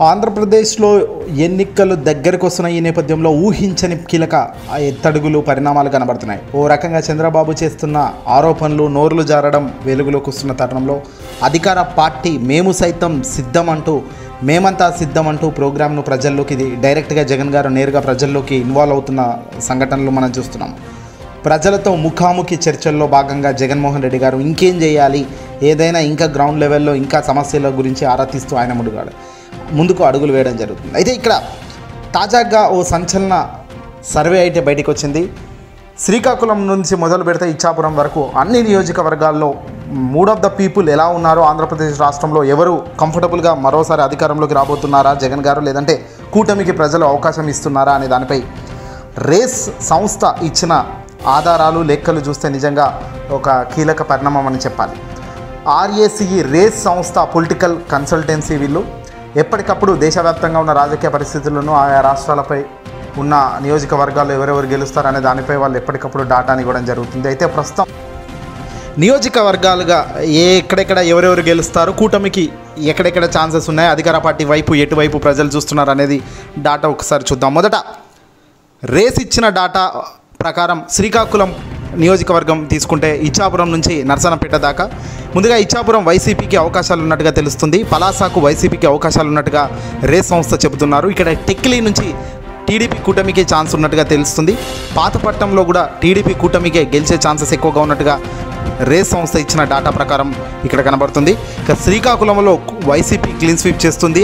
ఆంధ్రప్రదేశ్లో ఎన్నికలు దగ్గరకు వస్తున్న ఈ నేపథ్యంలో ఊహించని కీలక ఎత్తడుగులు పరిణామాలు కనబడుతున్నాయి. ఓ రకంగా చంద్రబాబు చేస్తున్న ఆరోపణలు నోర్లు జారడం వెలుగులోకి వస్తున్న తరుణంలో అధికార పార్టీ మేము సైతం సిద్ధమంటూ మేమంతా సిద్ధమంటూ ప్రోగ్రామ్ను ప్రజల్లోకి డైరెక్ట్గా జగన్ గారు నేరుగా ప్రజల్లోకి ఇన్వాల్వ్ అవుతున్న సంఘటనలు మనం చూస్తున్నాం. ప్రజలతో ముఖాముఖి చర్చల్లో భాగంగా జగన్మోహన్ రెడ్డి గారు ఇంకేం చేయాలి, ఏదైనా ఇంకా గ్రౌండ్ లెవెల్లో ఇంకా సమస్యల గురించి ఆరా తీస్తూ ఆయన ముందుకు అడుగులు వేయడం జరుగుతుంది. అయితే ఇక్కడ తాజాగా ఓ సంచలన సర్వే అయితే బయటకు వచ్చింది. శ్రీకాకుళం నుంచి మొదలు పెడితే ఇచ్చాపురం వరకు అన్ని నియోజకవర్గాల్లో మూడ్ ఆఫ్ ద పీపుల్ ఎలా ఉన్నారో, ఆంధ్రప్రదేశ్ రాష్ట్రంలో ఎవరు కంఫర్టబుల్గా మరోసారి అధికారంలోకి రాబోతున్నారా జగన్ గారు, లేదంటే కూటమికి ప్రజలు అవకాశం ఇస్తున్నారా అనే దానిపై రేస్ సంస్థ ఇచ్చిన ఆధారాలు లెక్కలు చూస్తే నిజంగా ఒక కీలక పరిణామం అని చెప్పాలి. RACE రేస్ సంస్థ పొలిటికల్ కన్సల్టెన్సీ వీళ్ళు ఎప్పటికప్పుడు దేశవ్యాప్తంగా ఉన్న రాజకీయ పరిస్థితులను, ఆయా రాష్ట్రాలపై ఉన్న నియోజకవర్గాల్లో ఎవరెవరు గెలుస్తారు అనే దానిపై వాళ్ళు ఎప్పటికప్పుడు డాటాని ఇవ్వడం జరుగుతుంది. అయితే ప్రస్తుతం నియోజకవర్గాలుగా ఎక్కడెక్కడ ఎవరెవరు గెలుస్తారు, కూటమికి ఎక్కడెక్కడ ఛాన్సెస్ ఉన్నాయి, అధికార పార్టీ వైపు ఎటువైపు ప్రజలు చూస్తున్నారు అనేది డాటా ఒకసారి చూద్దాం. మొదట రేస్ ఇచ్చిన డాటా ప్రకారం శ్రీకాకుళం నియోజకవర్గం తీసుకుంటే ఇచ్చాపురం నుంచి నర్సన్నపేట దాకా ముందుగా ఇచ్చాపురం వైసీపీకి అవకాశాలు ఉన్నట్టుగా తెలుస్తుంది. పలాసాకు వైసీపీకి అవకాశాలు ఉన్నట్టుగా రేస్ సంస్థ చెబుతున్నారు. ఇక్కడ టెక్లీ నుంచి టీడీపీ కూటమికి ఛాన్స్ ఉన్నట్టుగా తెలుస్తుంది. పాతపట్నంలో కూడా టీడీపీ కూటమికే గెలిచే ఛాన్సెస్ ఎక్కువగా ఉన్నట్టుగా రేస్ సంస్థ ఇచ్చిన డాటా ప్రకారం ఇక్కడ కనబడుతుంది. ఇక శ్రీకాకుళంలో వైసీపీ క్లీన్ స్వీప్ చేస్తుంది.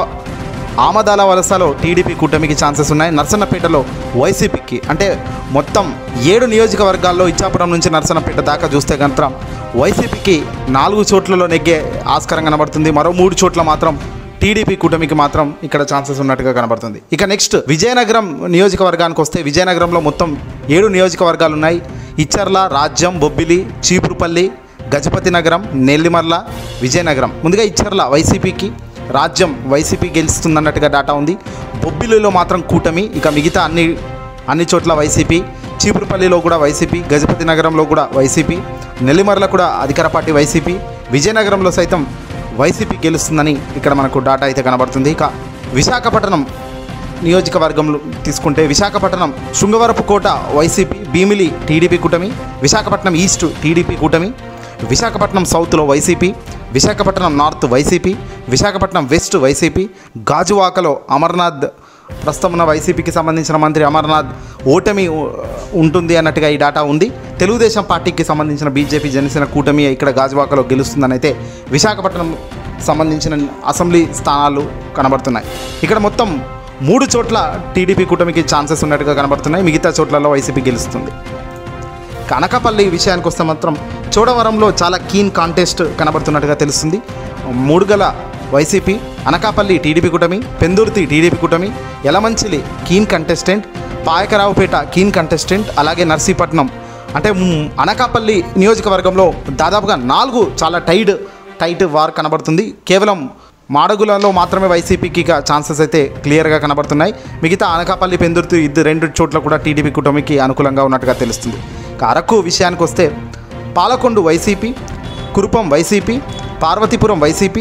ఆమదాల వలసలో టీడీపీ కూటమికి ఛాన్సెస్ ఉన్నాయి. నర్సన్నపేటలో వైసీపీకి, అంటే మొత్తం 7 నియోజకవర్గాల్లో ఇచ్చాపురం నుంచి నర్సన్నపేట దాకా చూస్తే కనుక వైసీపీకి 4 చోట్లలో నెగ్గే ఆస్కారం కనబడుతుంది. మరో 3 చోట్ల మాత్రం టీడీపీ కూటమికి మాత్రం ఇక్కడ ఛాన్సెస్ ఉన్నట్టుగా కనబడుతుంది. ఇక నెక్స్ట్ విజయనగరం నియోజకవర్గానికి వస్తే విజయనగరంలో మొత్తం 7 నియోజకవర్గాలు ఉన్నాయి. ఇచ్చర్ల, రాజ్యం, బొబ్బిలి, చీపురుపల్లి, గజపతి నగరం, నెల్లిమర్ల, విజయనగరం. ముందుగా ఇచ్చర్ల వైసీపీకి, రాజ్యం వైసీపీ గెలుస్తుందన్నట్టుగా డాటా ఉంది. బొబ్బిలిలో మాత్రం కూటమి, ఇక మిగతా అన్ని చోట్ల వైసీపీ. చీపురుపల్లిలో కూడా వైసీపీ, గజపతి నగరంలో కూడా వైసీపీ, నెల్లిమర్ల కూడా అధికార పార్టీ వైసీపీ, విజయనగరంలో సైతం వైసీపీ గెలుస్తుందని ఇక్కడ మనకు డాటా అయితే కనబడుతుంది. ఇక విశాఖపట్నం నియోజకవర్గంలో తీసుకుంటే విశాఖపట్నం శృంగవరపుకోట వైసీపీ, భీమిలి టీడీపీ కూటమి, విశాఖపట్నం ఈస్ట్ టీడీపీ కూటమి, విశాఖపట్నం సౌత్లో YCP, Visakhapatnam north YCP, Visakhapatnam west YCP, గాజువాకలో అమర్నాథ్ ప్రస్తుతం ఉన్న వైసీపీకి సంబంధించిన మంత్రి అమర్నాథ్ ఓటమి ఉంటుంది అన్నట్టుగా ఈ డాటా ఉంది. తెలుగుదేశం పార్టీకి సంబంధించిన బీజేపీ జనసేన కూటమి ఇక్కడ గాజువాకలో గెలుస్తుందని అయితే విశాఖపట్నం సంబంధించిన అసెంబ్లీ స్థానాలు కనబడుతున్నాయి. ఇక్కడ మొత్తం 3 చోట్ల టీడీపీ కూటమికి ఛాన్సెస్ ఉన్నట్టుగా కనబడుతున్నాయి. మిగతా చోట్లలో వైసీపీ గెలుస్తుంది. అనకాపల్లి విషయానికి వస్తే మాత్రం చోడవరంలో చాలా కీన్ కాంటెస్ట్ కనబడుతున్నట్టుగా తెలుస్తుంది. మూడుగల వైసీపీ, అనకాపల్లి టీడీపీ కూటమి, పెందుర్తి టీడీపీ కూటమి, Yelamanchili keen contestant, Payakaraopeta keen contestant, అలాగే నర్సీపట్నం. అంటే అనకాపల్లి నియోజకవర్గంలో దాదాపుగా 4 చాలా టైట్ వార్ కనబడుతుంది. కేవలం మాడగులలో మాత్రమే వైసీపీకి ఛాన్సెస్ అయితే క్లియర్గా కనబడుతున్నాయి. మిగతా అనకాపల్లి, పెందుర్తి 2 చోట్ల కూడా టీడీపీ కూటమికి అనుకూలంగా ఉన్నట్టుగా తెలుస్తుంది. అరకు విషయానికి వస్తే Palakonda YCP, Kurupam YCP, Parvathipuram YCP,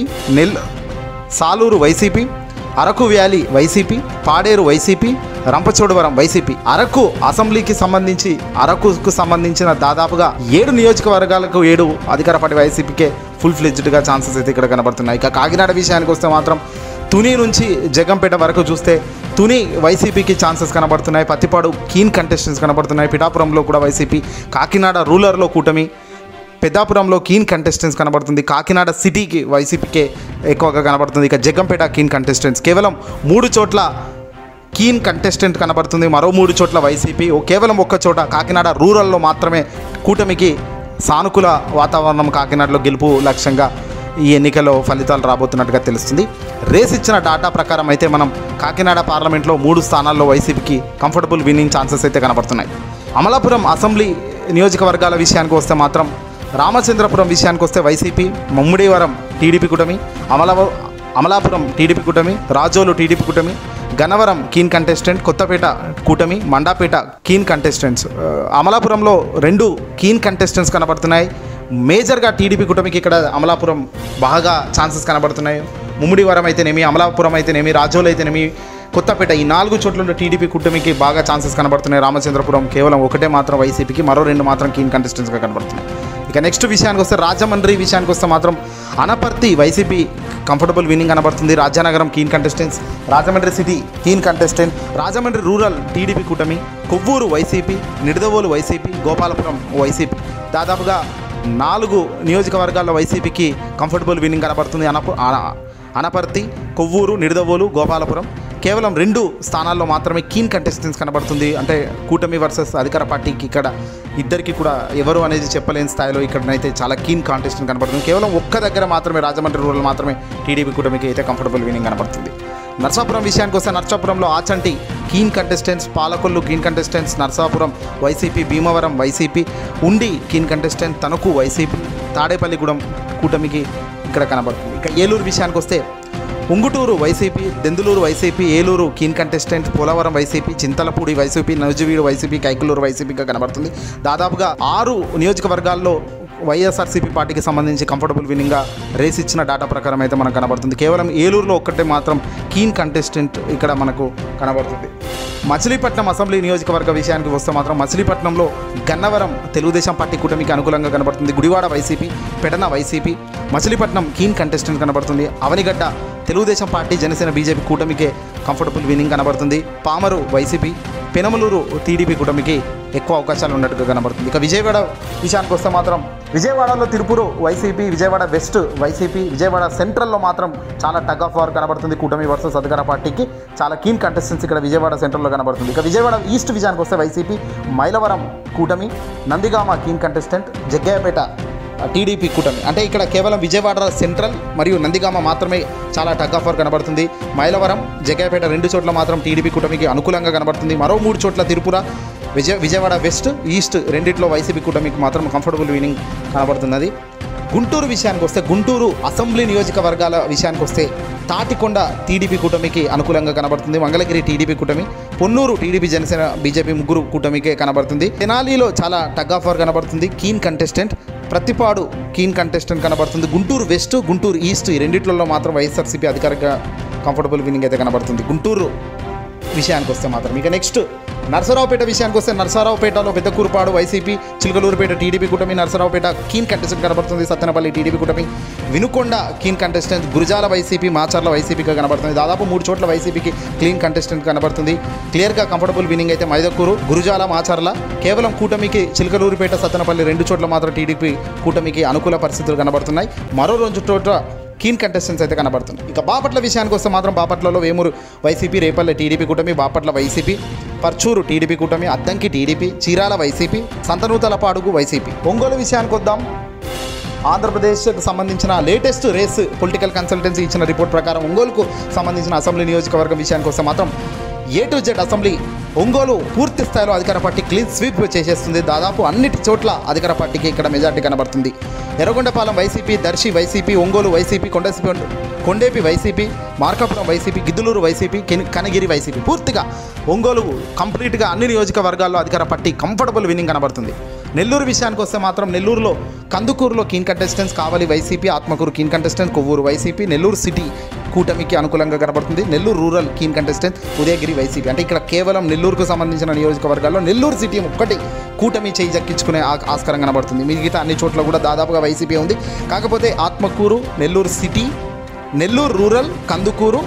Saluru YCP, Araku valley YCP, Paderu YCP, Rampachodavaram YCP. Araku అసెంబ్లీకి సంబంధించి అరకుకు సంబంధించిన దాదాపుగా 7 నియోజకవర్గాలకు 7 అధికార పార్టీ వైసీపీకే ఫుల్ ఫ్లెడ్జ్డ్గా ఛాన్సెస్ అయితే ఇక్కడ కనబడుతున్నాయి. ఇక కాకినాడ విషయానికి వస్తే మాత్రం తుని నుంచి జగంపేట వరకు చూస్తే తుని వైసీపీకి ఛాన్సెస్ కనబడుతున్నాయి. పత్తిపాడు కీన్ కంటెస్టెంట్స్ కనబడుతున్నాయి. పిఠాపురంలో కూడా వైసీపీ, కాకినాడ రూరల్లో కూటమి, పెద్దాపురంలో కీన్ కంటెస్టెంట్స్ కనబడుతుంది. కాకినాడ సిటీకి వైసీపీకే ఎక్కువగా కనబడుతుంది. ఇక జగంపేట కీన్ కంటెస్టెంట్స్ కేవలం 3 చోట్ల కీన్ కంటెస్టెంట్ కనబడుతుంది. మరో 3 చోట్ల వైసీపీ, కేవలం 1 చోట కాకినాడ రూరల్లో మాత్రమే కూటమికి సానుకూల వాతావరణం, కాకినాడలో గెలుపు లక్ష్యంగా ఈ ఎన్నికల్లో ఫలితాలు రాబోతున్నట్టుగా తెలుస్తుంది. రేస్ ఇచ్చిన డాటా ప్రకారం అయితే మనం కాకినాడ పార్లమెంట్లో 3 స్థానాల్లో వైసీపీకి కంఫర్టబుల్ విన్నింగ్ ఛాన్సెస్ అయితే కనబడుతున్నాయి. అమలాపురం అసెంబ్లీ నియోజకవర్గాల విషయానికి వస్తే మాత్రం రామచంద్రపురం విషయానికి వస్తే వైసీపీ, ముమ్మిడివరం టీడీపీ కూటమి, అమలాపురం టీడీపీ కూటమి, రాజోలు టీడీపీ కూటమి, గన్నవరం కీన్ కంటెస్టెంట్, కొత్తపేట కూటమి, మండాపేట కీన్ కంటెస్టెంట్స్. అమలాపురంలో 2 కీన్ కంటెస్టెంట్స్ కనబడుతున్నాయి. మేజర్గా టీడీపీ కూటమికి ఇక్కడ అమలాపురం బాగా ఛాన్సెస్ కనబడుతున్నాయి. ముమ్మిడివరం అయితేనేమి, అమలాపురం అయితేనేమి, రాజోలు అయితేనేమి, కొత్తపేట ఈ 4 చోట్ల టీడీపీ కూటమికి బాగా ఛాన్సెస్ కనబడుతున్నాయి. రామచంద్రపురం కేవలం ఒకటే మాత్రం వైసీపీకి, మరో 2 మాత్రం కీన్ కంటెస్టెంట్స్గా కనబడుతున్నాయి. ఇక నెక్స్ట్ విషయానికి వస్తే రాజమండ్రి విషయానికి వస్తే మాత్రం అనపర్తి వైసీపీ కంఫర్టబుల్ విన్నింగ్ కనబడుతుంది. Rajanagaram keen contestants, Rajahmundry city keen contestant, Rajahmundry rural TDP కూటమి, Kovvur YCP, Nidadavolu YCP, Gopalapuram YCP. దాదాపుగా 4 నియోజకవర్గాల్లో వైసీపీకి కంఫర్టబుల్ విన్నింగ్ కనబడుతుంది. అనపర్తి, కొవ్వూరు, నిడదవోలు, గోపాలపురం కేవలం 2 స్థానాల్లో మాత్రమే కీన్ కంటెస్టెంట్స్ కనబడుతుంది. అంటే కూటమి వర్సెస్ అధికార పార్టీకి ఇక్కడ ఇద్దరికి కూడా ఎవరు అనేది చెప్పలేని స్థాయిలో ఇక్కడనైతే చాలా కీన్ కాంటెస్టెంట్ కనబడుతుంది. కేవలం ఒక్క దగ్గర మాత్రమే రాజమండ్రి రూరల్ మాత్రమే టీడీపీ కూటమికి అయితే కంఫర్టబుల్ విన్నింగ్ కనబడుతుంది. నర్సాపురం విషయానికి వస్తే నర్సాపురంలో Achanta keen contestants, Palakollu keen contestants, Narsapuram YCP, Bhimavaram YCP, Undi keen contestant, Tanuku YCP, Tadepalligudem కూటమికి ఇక్కడ కనబడుతుంది. ఇక ఏలూరు విషయానికి వస్తే Unguturu YCP, Denduluru YCP, Eluru keen contestant, Polavaram YCP, Chintalapudi YCP, Nuzvid YCP, Kaikaluru వైసీపీగా కనబడుతుంది. దాదాపుగా 6 నియోజకవర్గాల్లో వైఎస్ఆర్సీపీ పార్టీకి సంబంధించి కంఫర్టబుల్ విన్నింగ్గా రేస్ ఇచ్చిన డేటా ప్రకారం అయితే మనకు కనబడుతుంది. కేవలం ఏలూరులో ఒక్కటే మాత్రం కీన్ కంటెస్టెంట్ ఇక్కడ మనకు కనబడుతుంది. మచిలీపట్నం అసెంబ్లీ నియోజకవర్గ విషయానికి వస్తే మాత్రం మచిలీపట్నంలో గన్నవరం తెలుగుదేశం పార్టీ కూటమికి అనుకూలంగా కనబడుతుంది. Gudivada YCP, Pedana YCP, Machilipatnam keen contestant కనబడుతుంది. అవనిగడ్డ తెలుగుదేశం పార్టీ, జనసేన బీజేపీ కూటమికే కంఫర్టబుల్ విన్నింగ్ కనబడుతుంది. పామరు వైసీపీ, పెనమలూరు టీడీపీ కూటమికి ఎక్కువ అవకాశాలు ఉన్నట్టుగా కనబడుతుంది. ఇక విజయవాడ విషయానికి వస్తే మాత్రం విజయవాడలో Tiruvuru YCP, Vijayawada west YCP, Vijayawada సెంట్రల్లో మాత్రం చాలా టగ్ ఆఫ్ వార్ కనబడుతుంది. కూటమి వర్సెస్ అధికార పార్టీకి చాలా కీన్ కంటెస్టెన్స్ ఇక్కడ విజయవాడ సెంట్రల్లో కనబడుతుంది. ఇక విజయవాడ ఈస్ట్ విషయానికి వస్తే వైసీపీ, మైలవరం కూటమి, Nandigama keen contestant, Jaggayyapeta TDP కూటమి. అంటే ఇక్కడ కేవలం విజయవాడ సెంట్రల్ మరియు నందిగామ మాత్రమే చాలా టగ్ ఆఫ్ వార్ కనబడుతుంది. మైలవరం, జగ్గయ్యపేట 2 చోట్ల మాత్రం టీడీపీ కూటమికి అనుకూలంగా కనబడుతుంది. మరో 3 చోట్ల తిరుపుర, విజయవాడ వెస్ట్, ఈస్ట్ రెండిట్లో వైసీపీ కూటమికి మాత్రం కంఫర్టబుల్ విన్నింగ్ కనబడుతున్నది. గుంటూరు విషయానికి వస్తే గుంటూరు అసెంబ్లీ నియోజకవర్గాల విషయానికి వస్తే తాటికొండ టీడీపీ కూటమికి అనుకూలంగా కనబడుతుంది. మంగళగిరి టీడీపీ కూటమి, పొన్నూరు టీడీపీ, జనసేన బీజేపీ ముగ్గురు కూటమికే కనబడుతుంది. తెనాలిలో చాలా టగ్ ఆఫ్ వార్ కనబడుతుంది. Keen contestant, Prathipadu keen contestant కనబడుతుంది. గుంటూరు వెస్ట్, గుంటూరు ఈస్ట్ ఈ రెండిట్లలో మాత్రం వైఎస్ఆర్సీపీ అధికారిక కంఫర్టబుల్ విన్నింగ్ అయితే కనబడుతుంది గుంటూరు విషయానికి వస్తే మాత్రం. ఇక నెక్స్ట్ నరసరావుపేట విషయానికి వస్తే నరసరావుపేటలో పెద్దకూరుపాడు వైసీపీ, చిలకలూరుపేట టీడీపీ కూటమి, నరసరావుపేట కీన్ కంటెస్టెంట్ కనబడుతుంది. సత్తెనపల్లి టీడీపీ కూటమి, Vinukonda keen contestant, Gurazala YCP, Macherla వైసీపీగా కనబడుతుంది. దాదాపు 3 చోట్ల వైసీపీకి క్లీన్ కంటెస్టెంట్ కనబడుతుంది. క్లియర్గా కంఫర్టబుల్ విన్నింగ్ అయితే మైదకూరు, గురజాల, మాచర్ల. కేవలం కూటమికి చిలకలూరుపేట, సత్తెనపల్లి 2 చోట్ల మాత్రం టీడీపీ కూటమికి అనుకూల పరిస్థితులు కనబడుతున్నాయి. మరో 2 చోట్ల కీన్ కంటెస్టెంట్స్ అయితే కనబడుతుంది. ఇక బాపట్ల విషయానికి వస్తే మాత్రం బాపట్లలో వేమూరు వైసీపీ, రేపల్లె టీడీపీ కూటమి, బాపట్ల వైసీపీ, పర్చూరు టీడీపీ కూటమి, Addanki TDP, Chirala YCP, Santhanuthalapadu YCP. Ongole విషయానికి వద్దాం. ఆంధ్రప్రదేశ్కు సంబంధించిన లేటెస్ట్ రేస్ పొలిటికల్ కన్సల్టెన్సీ ఇచ్చిన రిపోర్ట్ ప్రకారం ఒంగోలుకు సంబంధించిన అసెంబ్లీ నియోజకవర్గం విషయానికి వస్తే మాత్రం A to Z assembly Ongole పూర్తి స్థాయిలో అధికార పార్టీ క్లీన్ స్వీప్ చేసేస్తుంది. దాదాపు అన్నిటి చోట్ల అధికార పార్టీకి ఇక్కడ మెజార్టీ కనబడుతుంది. Yerragondapalem YCP, Darsi YCP, Ongole YCP, Kondapi YCP, Markapuram YCP, Giddalur YCP, Kanigiri YCP. పూర్తిగా ఒంగోలు కంప్లీట్గా అన్ని నియోజకవర్గాల్లో అధికార పార్టీ కంఫర్టబుల్ విన్నింగ్ కనబడుతుంది. నెల్లూరు విషయానికి వస్తే మాత్రం నెల్లూరులో కందుకూరులో keen contestants, Kavali YCP, Atmakur keen contestant, Kovur YCP, Nellore city కూటమికి అనుకూలంగా కనబడుతుంది. Nellore rural keen contestant, Udayagiri YCP. అంటే ఇక్కడ కేవలం నెల్లూరుకు సంబంధించిన నియోజకవర్గాల్లో నెల్లూరు సిటీ ఒక్కటి కూటమి చేయి జక్కించుకునే ఆస్కారం కనబడుతుంది. మిగతా అన్ని చోట్ల కూడా దాదాపుగా వైసీపీ ఉంది. కాకపోతే ఆత్మకూరు, నెల్లూరు సిటీ, నెల్లూరు రూరల్, కందుకూరు,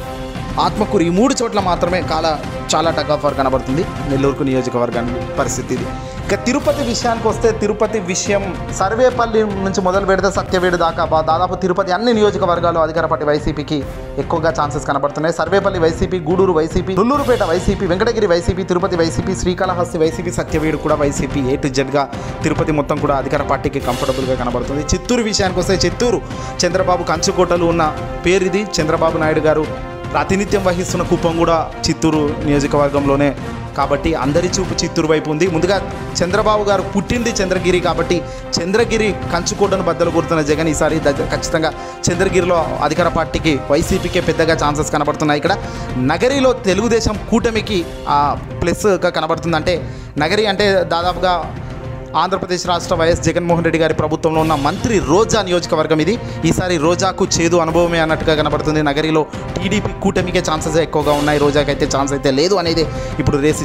ఆత్మకూరు ఈ 3 చోట్ల మాత్రమే చాలా టగ్ ఆఫ్ వార్ కనబడుతుంది నెల్లూరుకు నియోజకవర్గానికి పరిస్థితి ఇది. ఇక తిరుపతి విషయానికి వస్తే తిరుపతి విషయం సర్వేపల్లి నుంచి మొదలు పెడితే సత్యవేడు దాకా దాదాపు తిరుపతి అన్ని నియోజకవర్గాలు అధికార పార్టీ వైసీపీకి ఎక్కువగా ఛాన్సెస్ కనబడుతున్నాయి. Sarvepalli YCP, Gudur YCP, Sullurpeta YCP, Venkatagiri YCP, Tirupati YCP, Srikalahasti YCP, Satyavedu కూడా YCP. A to Z Tirupati మొత్తం కూడా అధికార పార్టీకి కంఫర్టబుల్గా కనబడుతుంది. చిత్తూరు విషయానికి వస్తే చిత్తూరు చంద్రబాబు కంచుకోటలు ఉన్న పేరు ఇది. చంద్రబాబు నాయుడు గారు ప్రాతినిధ్యం వహిస్తున్న కుప్పం కూడా చిత్తూరు నియోజకవర్గంలోనే కాబట్టి అందరి చూపు చిత్తూరు వైపు ఉంది. ముందుగా చంద్రబాబు గారు పుట్టింది చంద్రగిరి కాబట్టి చంద్రగిరి కంచుకోటను బద్దలు కొడుతున్న జగన్ ఈసారి ఖచ్చితంగా చంద్రగిరిలో అధికార పార్టీకి వైసీపీకే పెద్దగా ఛాన్సెస్ కనబడుతున్నాయి. ఇక్కడ నగరిలో తెలుగుదేశం కూటమికి ప్లస్గా కనబడుతుంది. అంటే నగరి అంటే దాదాపుగా ఆంధ్రప్రదేశ్ రాష్ట్ర వైఎస్ జగన్మోహన్ రెడ్డి గారి ప్రభుత్వంలో ఉన్న మంత్రి రోజా నియోజకవర్గం ఇది. ఈసారి రోజాకు చేదు అనుభవమే అన్నట్టుగా కనబడుతుంది. నగరిలో టీడీపీ కూటమికే ఛాన్సెస్ ఎక్కువగా ఉన్నాయి, రోజాకైతే ఛాన్స్ అయితే లేదు అనేది ఇప్పుడు రేస్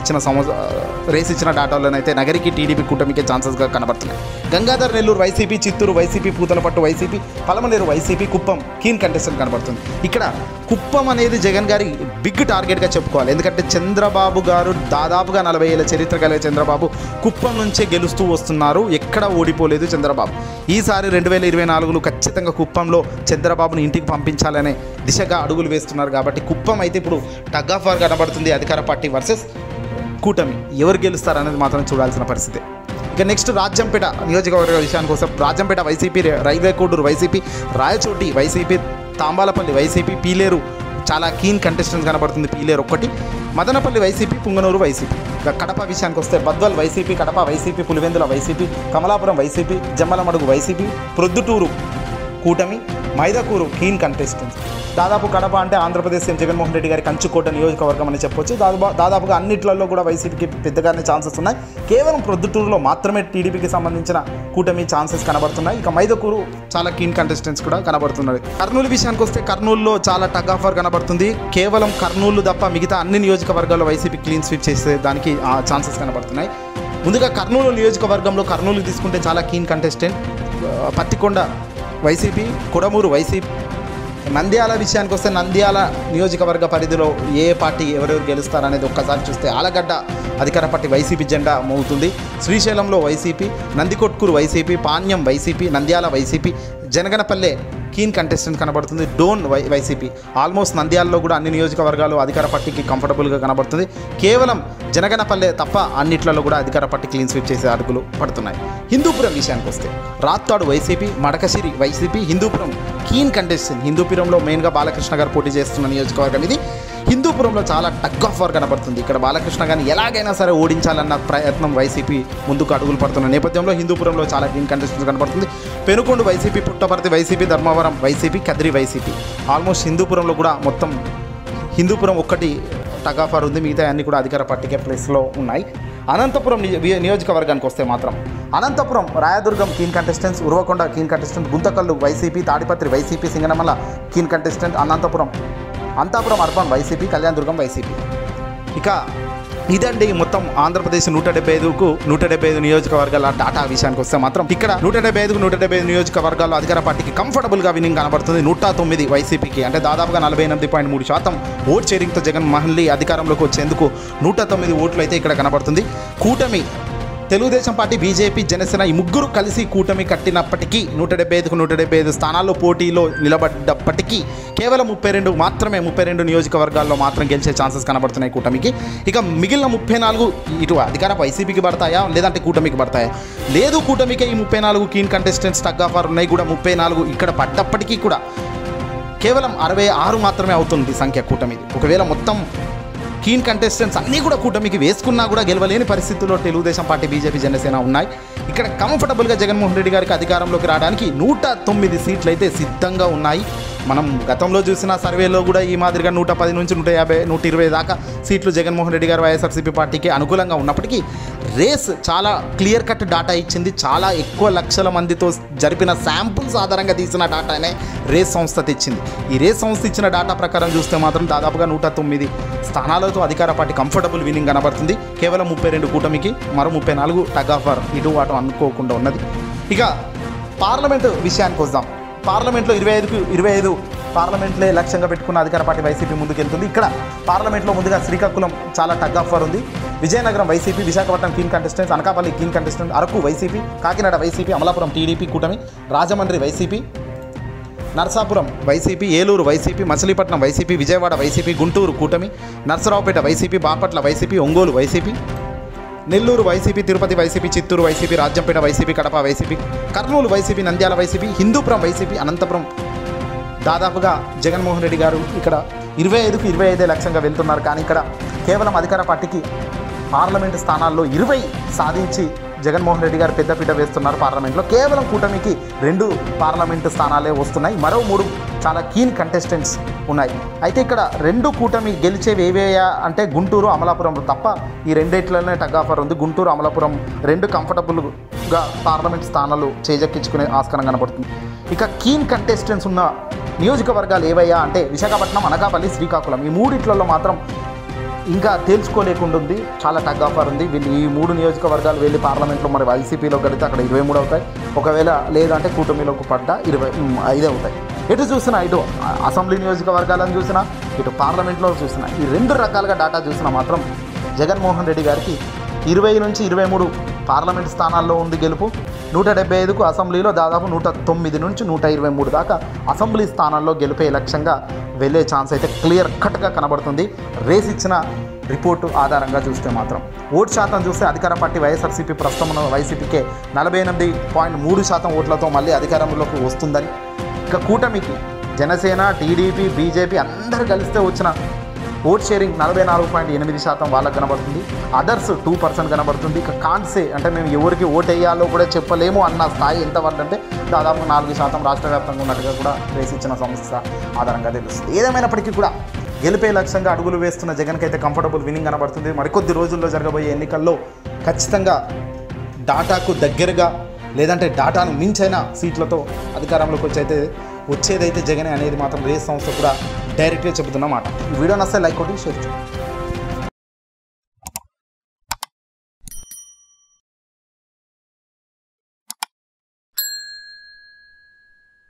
ఇచ్చిన డాటాలోనైతే నగరికి టీడీపీ కూటమికే ఛాన్సెస్గా కనబడుతున్నాయి. Gangadhara Nellore YCP, Chittoor YCP, Puthalapattu YCP, Palamaner YCP, Kuppam keen contestant కనబడుతుంది. ఇక్కడ కుప్పం అనేది జగన్ గారి బిగ్ టార్గెట్గా చెప్పుకోవాలి. ఎందుకంటే చంద్రబాబు గారు దాదాపుగా 40 ఏళ్ళ చరిత్ర కలిగే చంద్రబాబు కుప్పం నుంచే గెలుస్తూ వస్తున్నారు, ఎక్కడ ఓడిపోలేదు చంద్రబాబు. ఈసారి 2024లో ఖచ్చితంగా కుప్పంలో చంద్రబాబుని ఇంటికి పంపించాలనే దిశగా అడుగులు వేస్తున్నారు. కాబట్టి కుప్పం అయితే ఇప్పుడు టగ్ ఆఫ్ వార్ కనబడుతుంది. అధికార పార్టీ వర్సెస్ కూటమి ఎవరు గెలుస్తారనేది మాత్రం చూడాల్సిన పరిస్థితి. ఇక నెక్స్ట్ రాజంపేట నియోజకవర్గ విషయానికి కోసం Rajampet YCP, railway Koduru YCP, Rayachoti YCP, Thamballapalle YCP, Pileru చాలా కీన్ కంటెస్టెంట్స్ కనబడుతుంది. పీలేరు ఒక్కటి, మదనపల్లి వైసీపీ, పుంగనూరు వైసీపీ. ఇక కడప విషయానికి వస్తే Badvel YCP, Kadapa YCP, Pulivendula YCP, Kamalapuram YCP, Jammalamadugu YCP, Proddatur కూటమి, మైదకూరు కీన్ కంటెస్టెంట్స్. దాదాపు కడప అంటే ఆంధ్రప్రదేశ్ సీఎం జగన్మోహన్ రెడ్డి గారి కంచుకోట నియోజకవర్గం అని చెప్పొచ్చు. దాదాపుగా అన్నిట్లలో కూడా వైసీపీకి పెద్దగానే ఛాన్సెస్ ఉన్నాయి. కేవలం ప్రొద్దుటూరులో మాత్రమే టీడీపీకి సంబంధించిన కూటమి ఛాన్సెస్ కనబడుతున్నాయి. ఇక మైదకూరు చాలా కీన్ కంటెస్టెంట్స్ కూడా కనబడుతున్నారు. కర్నూలు విషయానికి వస్తే కర్నూలులో చాలా టగ్ ఆఫ్ వార్ కనబడుతుంది. కేవలం కర్నూలు తప్ప మిగతా అన్ని నియోజకవర్గాల్లో వైసీపీ క్లీన్ స్వీప్ చేసే దానికి ఛాన్సెస్ కనబడుతున్నాయి. ముందుగా కర్నూలు నియోజకవర్గంలో కర్నూలు తీసుకుంటే చాలా keen contestant Pattikonda YCP, Kodumur YCP. Nandyal విషయానికి వస్తే నంద్యాల నియోజకవర్గ పరిధిలో ఏ పార్టీ ఎవరెవరు గెలుస్తారనేది ఒక్కసారి చూస్తే ఆలగడ్డ అధికార పార్టీ వైసీపీ జెండా మోగుతుంది. శ్రీశైలంలో YCP, Nandikotkur YCP, Panyam YCP, Nandyal YCP, Banaganapalle keen contestant కనబడుతుంది. డోన్ వైసీపీ. ఆల్మోస్ట్ నంద్యాలలో కూడా అన్ని నియోజకవర్గాలు అధికార పార్టీకి కంఫర్టబుల్గా కనబడుతుంది. కేవలం జనగనపల్లె తప్ప అన్నిట్లలో కూడా అధికార పార్టీ క్లీన్ స్వీప్ చేసే అడుగులు పడుతున్నాయి. హిందూపురం విషయానికి వస్తే Raptadu YCP, Madakasira YCP, Hindupur keen contestant. హిందూపురంలో మెయిన్గా బాలకృష్ణ గారు పోటీ చేస్తున్న నియోజకవర్గం ఇది. హిందూపురంలో చాలా టగ్ ఆఫ్ వార్ కనబడుతుంది. ఇక్కడ బాలకృష్ణ గారిని ఎలాగైనా సరే ఓడించాలన్న ప్రయత్నం వైసీపీ ముందుకు అడుగులు పడుతున్న నేపథ్యంలో హిందూపురంలో చాలా కీన్ కంటెస్టెంట్ కనబడుతుంది. Penukonda YCP, Puttaparthi YCP, Dharmavaram YCP, Kadiri YCP. Almost హిందూపురంలో కూడా మొత్తం హిందూపురం ఒక్కటి టగ్ ఆఫ్ వార్ ఉంది, మిగతా అన్ని కూడా అధికార పార్టీకే ప్లేస్లో ఉన్నాయి. అనంతపురం నియోజకవర్గానికి వస్తే మాత్రం Anantapur Rayadurgam keen contestants, Uravakonda keen contestant, Guntakal YCP, Tadipatri YCP, Singanamala keen contestant, Anantapur urban YCP, Kalyandurg YCP. ఇక ఇదండి మొత్తం ఆంధ్రప్రదేశ్ 175 నియోజకవర్గాల డాటా విషయానికి వస్తే మాత్రం ఇక్కడ 175 నియోజకవర్గాల్లో అధికార పార్టీకి కంఫర్టబుల్గా విన్నింగ్ కనబడుతుంది. 109 వైసీపీకి, అంటే దాదాపుగా 48.3% ఓట్ షేరింగ్తో జగన్ మళ్ళీ అధికారంలోకి వచ్చేందుకు 109 ఓట్లు అయితే ఇక్కడ కనబడుతుంది. కూటమి తెలుగుదేశం పార్టీ, బీజేపీ, జనసేన ఈ ముగ్గురు కలిసి కూటమి కట్టినప్పటికీ 175 స్థానాల్లో పోటీలో నిలబడ్డప్పటికీ కేవలం 32 నియోజకవర్గాల్లో మాత్రం గెలిచే ఛాన్సెస్ కనబడుతున్నాయి కూటమికి. ఇక మిగిలిన 34 ఇటు అధికార వైసీపీకి పడతాయా లేదంటే కూటమికి పడతాయా? లేదు, కూటమికే ఈ 34 keen contestants tug of war ఉన్నాయి కూడా. 34 ఇక్కడ పడ్డప్పటికీ కూడా కేవలం 66 మాత్రమే అవుతుంది సంఖ్య కూటమిది. ఒకవేళ మొత్తం కీన్ కంటెస్టెంట్స్ అన్నీ కూడా కూటమికి వేసుకున్నా కూడా గెలవలేని పరిస్థితుల్లో తెలుగుదేశం పార్టీ, బీజేపీ, జనసేన ఉన్నాయి. ఇక్కడ కంఫర్టబుల్గా జగన్మోహన్ రెడ్డి గారికి అధికారంలోకి రావడానికి 109 సీట్లు అయితే సిద్ధంగా ఉన్నాయి. మనం గతంలో చూసిన సర్వేలో కూడా ఈ మాదిరిగా 110 నుంచి 150, 120 దాకా సీట్లు జగన్మోహన్ రెడ్డి గారు వైఎస్ఆర్సీపీ పార్టీకి అనుకూలంగా ఉన్నప్పటికీ రేస్ చాలా క్లియర్ కట్ డాటా ఇచ్చింది. చాలా ఎక్కువ లక్షల మందితో జరిపిన శాంపుల్స్ ఆధారంగా తీసిన డాటానే రేస్ సంస్థ తెచ్చింది. ఈ రేస్ సంస్థ ఇచ్చిన డాటా ప్రకారం చూస్తే మాత్రం దాదాపుగా 109 స్థానాలతో అధికార పార్టీ కంఫర్టబుల్ విన్నింగ్ కనబడుతుంది. కేవలం 32 కూటమికి, మరో 34 టగ్ ఆఫ్ వార్ ఇటు అటు అనుకోకుండా ఉన్నది. ఇక పార్లమెంటు విషయానికి వద్దాం. పార్లమెంట్లో 25 పార్లమెంట్లే లక్ష్యంగా పెట్టుకున్న అధికార పార్టీ వైసీపీ ముందుకెళ్తుంది. ఇక్కడ పార్లమెంట్లో ముందుగా శ్రీకాకుళం చాలా టగ్ ఆఫ్ వార్ ఉంది. Vizianagaram YCP, Visakhapatnam keen contestants, Anakapalli keen contestant, Araku YCP, Kakinada YCP, Amalapuram TDP కూటమి, Rajahmundry YCP, Narsapuram YCP, Eluru YCP, Machilipatnam YCP, Vijayawada YCP, Guntur కూటమి, Narasaraopet YCP, Bapatla YCP, Ongole YCP, Nellore YCP, Tirupati YCP, Chittoor YCP, Rajampet YCP, Kadapa YCP, Kurnool YCP, Nandyal YCP, Hindupur YCP, Anantapur. దాదాపుగా జగన్మోహన్ రెడ్డి గారు ఇక్కడ 25 లక్ష్యంగా వెళ్తున్నారు. కానీ ఇక్కడ కేవలం అధికార పార్టీకి పార్లమెంటు స్థానాల్లో 20 సాధించి జగన్మోహన్ రెడ్డి గారు పెద్దపీట వేస్తున్నారు. పార్లమెంట్లో కేవలం కూటమికి 2 పార్లమెంటు స్థానాలే వస్తున్నాయి. మరో 3 చాలా కీన్ కంటెస్టెంట్స్ ఉన్నాయి. అయితే ఇక్కడ 2 కూటమి గెలిచేవి ఏవేయా అంటే గుంటూరు, అమలాపురం తప్ప ఈ రెండిట్లోనే టగ్ ఆఫర్ ఉంది. గుంటూరు, అమలాపురం 2 కంఫర్టబుల్ సేఫ్గా పార్లమెంట్ స్థానాలు చేజెక్కించుకునే ఆస్కారం కనబడుతుంది. ఇక కీన్ కంటెస్టెంట్స్ ఉన్న నియోజకవర్గాలు ఏవయ్యా అంటే విశాఖపట్నం, అనకాపల్లి, శ్రీకాకుళం. ఈ మూడిట్లలో మాత్రం ఇంకా తేల్చుకోలేకుండా ఉంది. చాలా టగ్ ఆఫర్ ఉంది. వీళ్ళు ఈ 3 నియోజకవర్గాలు వెళ్ళి పార్లమెంట్లో మరి వైసీపీలో గడితే అక్కడ 23 అవుతాయి. ఒకవేళ లేదంటే కూటమిలోకి పడ్డ 25 అవుతాయి. ఎటు చూసినా, ఇటు అసెంబ్లీ నియోజకవర్గాలను చూసినా, ఇటు పార్లమెంట్లో చూసినా, ఈ 2 రకాలుగా డేటా చూసినా మాత్రం జగన్మోహన్ రెడ్డి గారికి 20 నుంచి 23 పార్లమెంట్ స్థానాల్లో ఉంది గెలుపు. 175కు అసెంబ్లీలో దాదాపు 109 నుంచి 123 దాకా అసెంబ్లీ స్థానాల్లో గెలిపే లక్ష్యంగా వెళ్ళే ఛాన్స్ అయితే క్లియర్ కట్గా కనబడుతుంది. రేస్ ఇచ్చిన రిపోర్టు ఆధారంగా చూస్తే మాత్రం ఓటు శాతం చూస్తే అధికార పార్టీ వైఎస్ఆర్సీపీ ప్రస్తుతం వైసీపీకే 48.3% ఓట్లతో మళ్ళీ అధికారంలోకి వస్తుందని, ఇక కూటమికి జనసేన, టీడీపీ, బీజేపీ అందరూ కలిస్తే వచ్చిన ఓట్ షేరింగ్ 44.8% వాళ్ళకు కనబడుతుంది. అదర్స్ 2% కనబడుతుంది. ఇక కాన్సే అంటే మేము ఎవరికి ఓటు వేయాలో కూడా చెప్పలేము అన్న స్థాయి ఎంతవరకు అంటే దాదాపు 4% రాష్ట్ర వ్యాప్తంగా ఉన్నట్టుగా కూడా రేసి ఇచ్చిన సంస్థ ఆధారంగా తెలుస్తుంది. ఏదేమైనప్పటికీ కూడా గెలిపే లక్ష్యంగా అడుగులు వేస్తున్న జగన్కి అయితే కంఫర్టబుల్ విన్నింగ్ కనబడుతుంది. మరికొద్ది రోజుల్లో జరగబోయే ఎన్నికల్లో ఖచ్చితంగా డాటాకు దగ్గరగా లేదంటే డాటాను మించైన సీట్లతో అధికారంలోకి వచ్చేదైతే జగనే అనేది మాత్రం రేస్ సంస్థ కూడా డైరెక్ట్గా చెబుతున్నమాట. ఈ వీడియో నచ్చితే లైక్ కొట్టి షేర్ చేయండి.